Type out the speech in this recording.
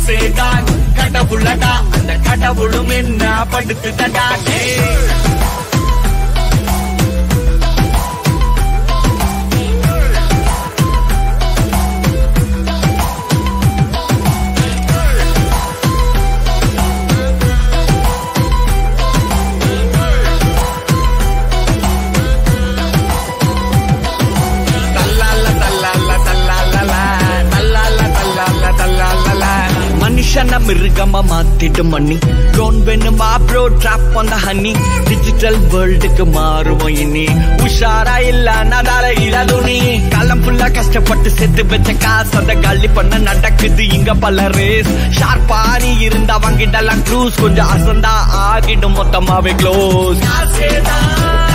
காசேதான் கடவுளடா அந்த கடவுளும் என்ன படுத்துதடா மனுஷன மிருகமா மாத்திடும் மணி டோன் வேணுமா bro drop on the honey digital வேர்ல்டுக்கு மாறுவோம் இனி உஷாரா இல்ல நடால இளதுணி காலம் ஃபுல்லா கஷ்டப்பட்டு செத்து வச்ச காசு அந்த காலி பண்ண நடக்குது இங்க பல ரேஸ் ஷார்ப்பா நீ இருந்தா வாங்கிடலாம் க்ரூஸ் கொஞ்சம் அசந்தா ஆகிடும் மொத்தமாவே க்ளோஸ்